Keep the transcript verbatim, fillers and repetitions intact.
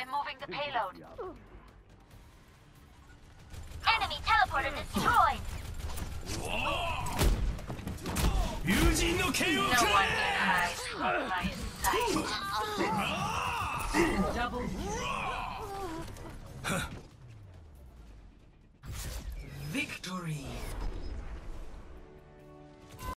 I'm moving the payload. Enemy teleporter destroyed. No one can hide from my sight. Double.